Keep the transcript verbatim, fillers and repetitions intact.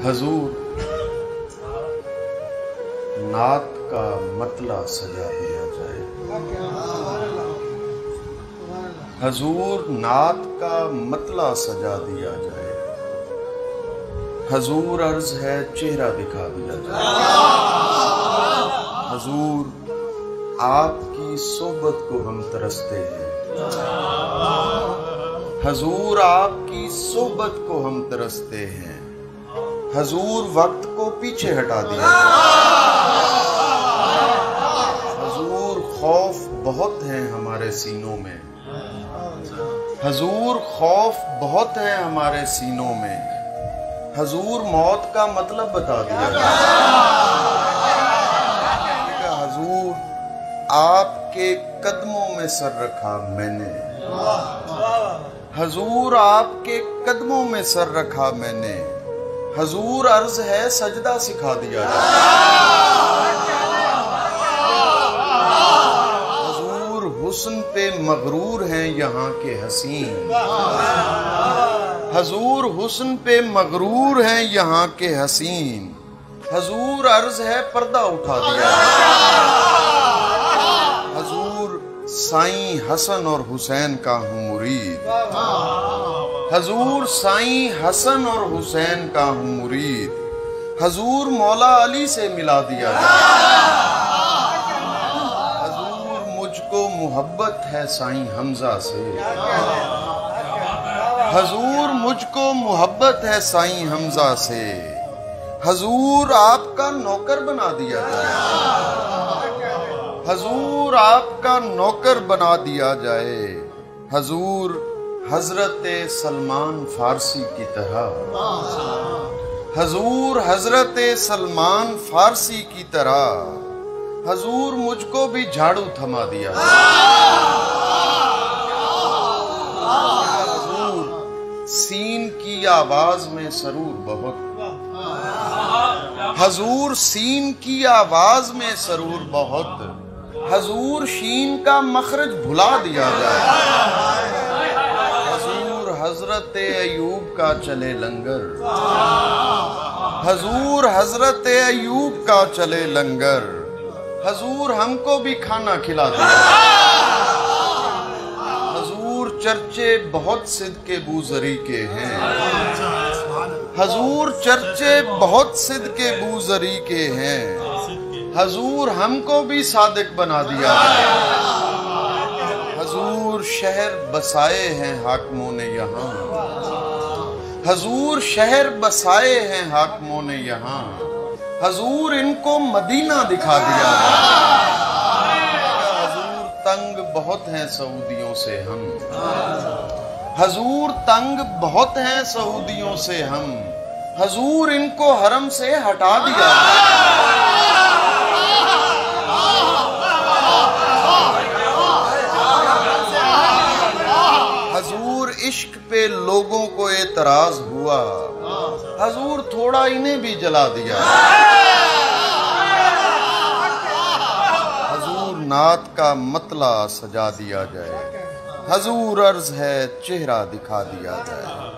हजूर नात का मतला सजा दिया जाए। हजूर नात का मतला सजा दिया जाए। हजूर अर्ज है चेहरा दिखा दिया जाए। हजूर आपकी सोबत को हम तरसते हैं। हजूर आपकी सोबत को हम तरसते हैं। हजूर वक्त को पीछे हटा दिया। हजूर खौफ बहुत है हमारे सीनों में। हजूर खौफ बहुत है हमारे सीनों में। हजूर मौत का मतलब बता दिया। हजूर आपके कदमों में सर रखा मैंने। हजूर आपके कदमों में सर रखा मैंने। हजूर अर्ज है सजदा सिखा दिया जाए। हजूर हुस्न पे मगरूर हैं यहाँ के हसीन। हजूर हुस्न पे मगरूर हैं यहाँ के हसीन। हजूर अर्ज है पर्दा उठा दिया। हजूर साईं हसन और हुसैन का हूँ मुरीद। हजूर साईं हसन और हुसैन का हूँ मुरीद। हजूर मौला अली से मिला दिया जाए। हजूर मुझको मोहब्बत है साईं हमजा से। हजूर मुझको मोहब्बत है साईं हमजा से। हजूर आपका नौकर बना दिया जाए। हजूर आपका नौकर बना दिया जाए। हजूर हजरत सलमान फारसी की तरह। हजूर हजरत सलमान फारसी की तरह। हजूर मुझको भी झाड़ू थमा दिया। हजूर सीन की आवाज में सरूर बहुत। हजूर सीन की आवाज में सरूर बहुत। हजूर शीन का मखरज भुला दिया जाए। हजूर हजरत अयूब का चले लंगर। हजूर हजरत अयूब का चले लंगर। हजूर हमको भी खाना खिला दिया। हजूर चर्चे बहुत सिद्के बूजरी के हैं। हजूर चर्चे बहुत सिद्के बूजरी के हैं। हजूर हमको भी सादिक बना दिया। हजूर शहर बसाए हैं हाकिमों ने यहाँ। हजूर शहर बसाए हैं हाकिमों ने यहाँ। हजूर इनको मदीना दिखा दिया। हजूर तंग बहुत हैं सऊदियों से हम। हजूर तंग बहुत हैं सऊदियों से हम। हजूर इनको हरम से हटा दिया। हजूर इश्क पे लोगों को एतराज हुआ। हजूर थोड़ा इन्हें भी जला दिया। हजूर नात का मतला सजा दिया जाए। हजूर अर्ज है चेहरा दिखा दिया जाए।